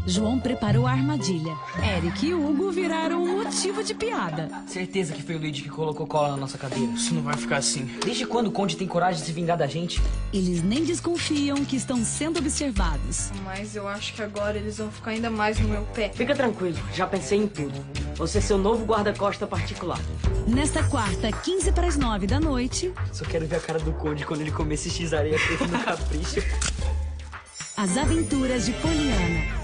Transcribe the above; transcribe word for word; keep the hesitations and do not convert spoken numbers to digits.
João preparou a armadilha. Eric e Hugo viraram um motivo de piada. Certeza que foi o Luigi que colocou cola na nossa cadeira. Isso não vai ficar assim. Desde quando o Conde tem coragem de se vingar da gente? Eles nem desconfiam que estão sendo observados. Mas eu acho que agora eles vão ficar ainda mais no meu pé. Fica tranquilo, já pensei em tudo. Você é seu novo guarda-costa particular. Nesta quarta, quinze para as nove da noite... Só quero ver a cara do Conde quando ele comer esse x-areia preto no capricho. As Aventuras de Poliana.